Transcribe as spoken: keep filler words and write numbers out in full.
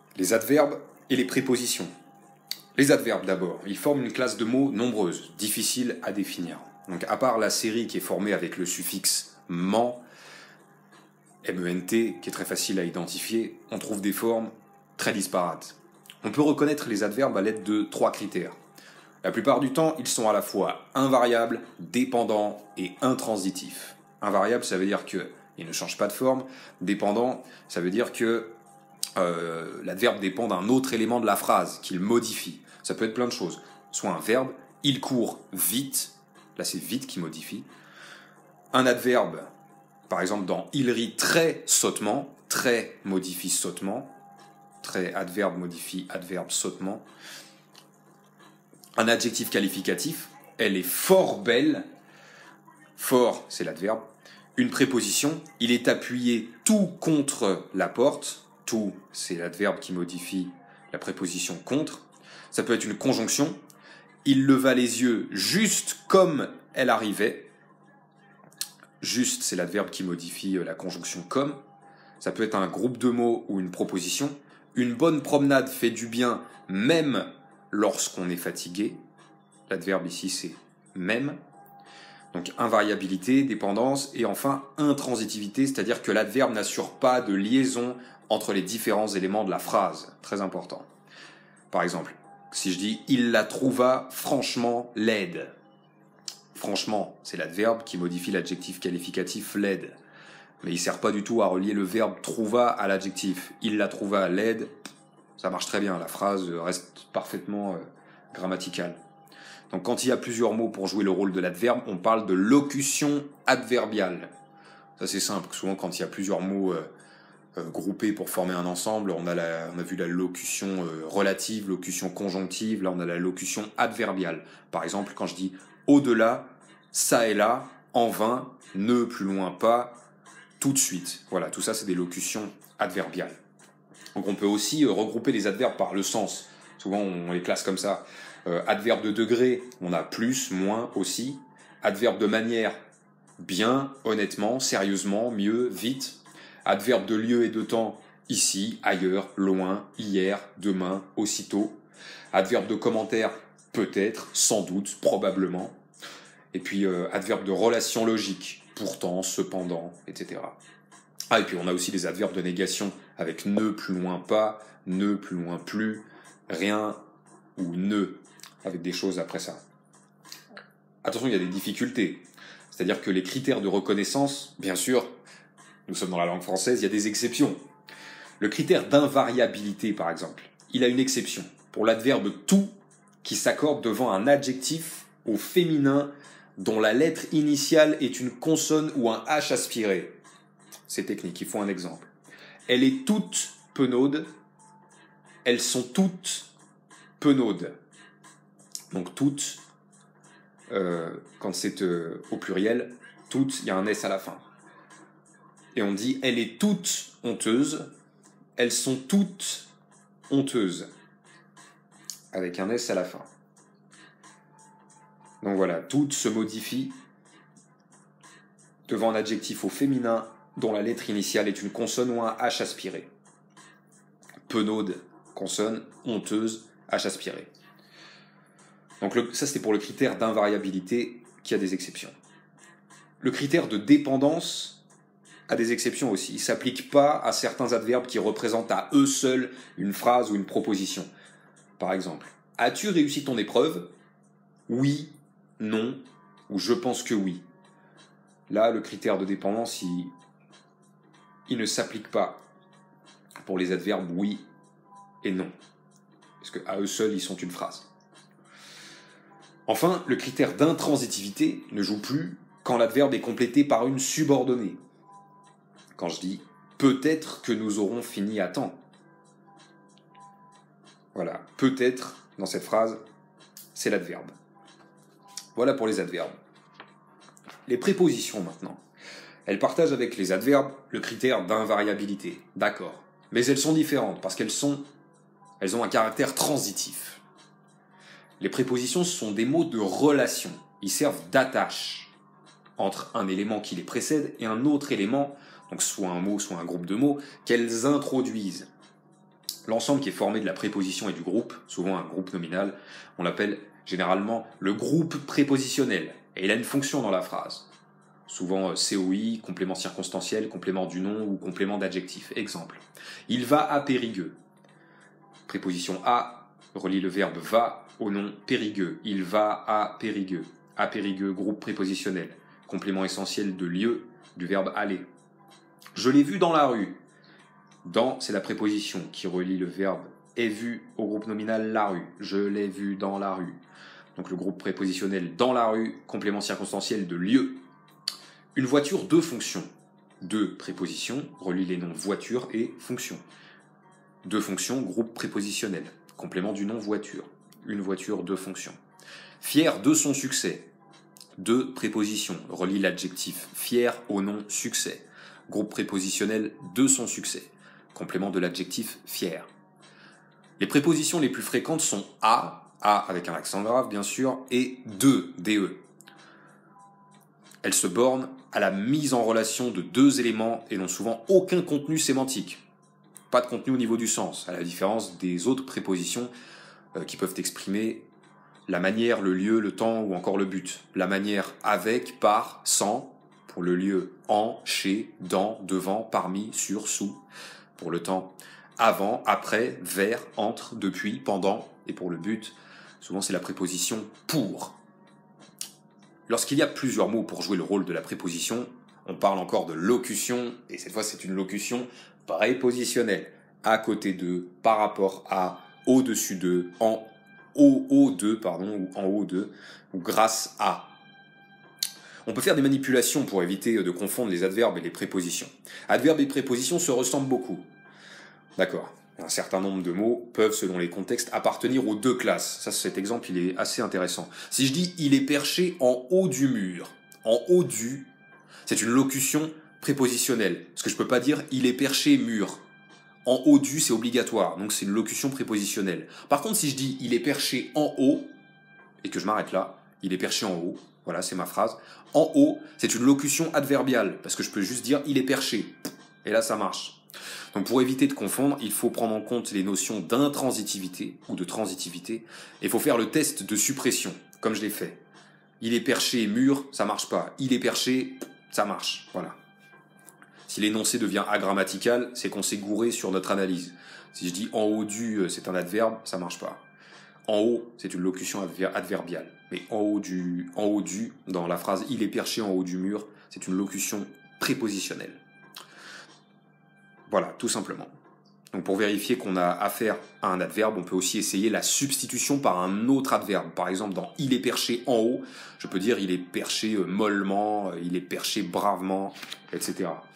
Les adverbes et les prépositions. Les adverbes d'abord, ils forment une classe de mots nombreuse, difficile à définir. Donc à part la série qui est formée avec le suffixe ment, ment, qui est très facile à identifier, on trouve des formes très disparates. On peut reconnaître les adverbes à l'aide de trois critères. La plupart du temps, ils sont à la fois invariables, dépendants et intransitifs. Invariable, ça veut dire qu'ils ne changent pas de forme. Dépendant, ça veut dire que euh, l'adverbe dépend d'un autre élément de la phrase, qu'il modifie. Ça peut être plein de choses. Soit un verbe, il court vite, là c'est vite qui modifie. Un adverbe, par exemple dans il rit très sottement, très modifie sottement, très adverbe modifie adverbe sottement. Un adjectif qualificatif, elle est fort belle, fort c'est l'adverbe. Une préposition, il est appuyé tout contre la porte, tout c'est l'adverbe qui modifie la préposition contre. Ça peut être une conjonction, il leva les yeux juste comme elle arrivait. Juste, c'est l'adverbe qui modifie la conjonction comme. Ça peut être un groupe de mots ou une proposition. Une bonne promenade fait du bien même lorsqu'on est fatigué. L'adverbe ici, c'est même. Donc invariabilité, dépendance et enfin intransitivité, c'est-à-dire que l'adverbe n'assure pas de liaison entre les différents éléments de la phrase. Très important. Par exemple, si je dis « il la trouva franchement laide ». Franchement, c'est l'adverbe qui modifie l'adjectif qualificatif laide. Mais il ne sert pas du tout à relier le verbe trouva à l'adjectif. Il la trouva laide, ça marche très bien, la phrase reste parfaitement euh, grammaticale. Donc quand il y a plusieurs mots pour jouer le rôle de l'adverbe, on parle de locution adverbiale. Ça c'est simple, souvent quand il y a plusieurs mots euh, euh, groupés pour former un ensemble, on a, la, on a vu la locution euh, relative, locution conjonctive, là on a la locution adverbiale. Par exemple, quand je dis au-delà, ça et là, en vain, ne, plus loin, pas, tout de suite. Voilà, tout ça c'est des locutions adverbiales. Donc on peut aussi euh, regrouper les adverbes par le sens. Souvent on les classe comme ça. Euh, adverbe de degré, on a plus, moins aussi. Adverbe de manière, bien, honnêtement, sérieusement, mieux, vite. Adverbe de lieu et de temps, ici, ailleurs, loin, hier, demain, aussitôt. Adverbe de commentaire, peut-être, sans doute, probablement. Et puis euh, adverbe de relation logique, pourtant, cependant, et cetera. Ah, et puis on a aussi les adverbes de négation avec ne, plus loin, pas, ne, plus loin, plus, rien ou ne, avec des choses après ça. Attention, il y a des difficultés. C'est-à-dire que les critères de reconnaissance, bien sûr, nous sommes dans la langue française, il y a des exceptions. Le critère d'invariabilité, par exemple, il a une exception pour l'adverbe tout qui s'accorde devant un adjectif au féminin dont la lettre initiale est une consonne ou un H aspiré. C'est technique, il faut un exemple. Elle est toute penaude, elles sont toutes penaudes. Donc toutes, euh, quand c'est euh, au pluriel, toutes, il y a un S à la fin. Et on dit, elle est toute honteuse, elles sont toutes honteuses, avec un S à la fin. Donc voilà, toutes se modifient devant un adjectif au féminin dont la lettre initiale est une consonne ou un H aspiré. Penaude, consonne, honteuse, H aspiré. Donc le, ça c'était pour le critère d'invariabilité qui a des exceptions. Le critère de dépendance a des exceptions aussi. Il ne s'applique pas à certains adverbes qui représentent à eux seuls une phrase ou une proposition. Par exemple, as-tu réussi ton épreuve ? Oui, non, ou je pense que oui. Là, le critère de dépendance, il, il ne s'applique pas pour les adverbes oui et non. Parce qu'à eux seuls, ils sont une phrase. Enfin, le critère d'intransitivité ne joue plus quand l'adverbe est complété par une subordonnée. Quand je dis « peut-être que nous aurons fini à temps ». Voilà, « peut-être » dans cette phrase, c'est l'adverbe. Voilà pour les adverbes. Les prépositions maintenant. Elles partagent avec les adverbes le critère d'invariabilité. D'accord. Mais elles sont différentes parce qu'elles sont, elles ont un caractère transitif. Les prépositions sont des mots de relation. Ils servent d'attache entre un élément qui les précède et un autre élément, donc soit un mot, soit un groupe de mots, qu'elles introduisent. L'ensemble qui est formé de la préposition et du groupe, souvent un groupe nominal, on l'appelle généralement le groupe prépositionnel. Et il a une fonction dans la phrase. Souvent C O I, complément circonstanciel, complément du nom ou complément d'adjectif. Exemple. Il va à Périgueux. Préposition à relie le verbe va au nom Périgueux. Il va à Périgueux. À Périgueux, groupe prépositionnel. Complément essentiel de lieu du verbe aller. Je l'ai vu dans la rue. Dans, c'est la préposition qui relie le verbe est vu au groupe nominal la rue. Je l'ai vu dans la rue. Donc le groupe prépositionnel dans la rue, complément circonstanciel de lieu. Une voiture, deux fonctions. Deux prépositions, relie les noms voiture et fonction. Deux fonctions, groupe prépositionnel. Complément du nom voiture. Une voiture, deux fonctions. Fier de son succès. Deux prépositions, relie l'adjectif fier au nom succès. Groupe prépositionnel de son succès. Complément de l'adjectif fier. Les prépositions les plus fréquentes sont à, à avec un accent grave bien sûr, et de, de. Elles se bornent à la mise en relation de deux éléments et n'ont souvent aucun contenu sémantique. Pas de contenu au niveau du sens, à la différence des autres prépositions euh, qui peuvent exprimer la manière, le lieu, le temps ou encore le but. La manière avec, par, sans, pour le lieu en, chez, dans, devant, parmi, sur, sous. Pour le temps avant, après, vers, entre, depuis, pendant. Et pour le but, souvent c'est la préposition pour. Lorsqu'il y a plusieurs mots pour jouer le rôle de la préposition, on parle encore de locution, et cette fois c'est une locution prépositionnelle. À côté de, par rapport à, au-dessus de, en au, au de, pardon, ou en haut de, ou grâce à. On peut faire des manipulations pour éviter de confondre les adverbes et les prépositions. Adverbes et prépositions se ressemblent beaucoup. D'accord. Un certain nombre de mots peuvent, selon les contextes, appartenir aux deux classes. Ça, cet exemple, il est assez intéressant. Si je dis « il est perché en haut du mur », en haut du, c'est une locution prépositionnelle. Parce que je peux pas dire « il est perché mur ». En haut du, c'est obligatoire. Donc, c'est une locution prépositionnelle. Par contre, si je dis « il est perché en haut », et que je m'arrête là, « il est perché en haut », voilà, c'est ma phrase. En haut, c'est une locution adverbiale, parce que je peux juste dire « il est perché ». Et là, ça marche. Donc pour éviter de confondre, il faut prendre en compte les notions d'intransitivité ou de transitivité, et il faut faire le test de suppression, comme je l'ai fait. Il est perché mur, ça marche pas. Il est perché, ça marche. Voilà. Si l'énoncé devient agrammatical, c'est qu'on s'est gouré sur notre analyse. Si je dis en haut du, c'est un adverbe, ça marche pas. En haut, c'est une locution adver- adverbiale. Mais en haut du, en haut du, dans la phrase il est perché en haut du mur, c'est une locution prépositionnelle. Voilà, tout simplement. Donc pour vérifier qu'on a affaire à un adverbe, on peut aussi essayer la substitution par un autre adverbe. Par exemple, dans « il est perché en haut », je peux dire « il est perché mollement »,« il est perché bravement », et cetera.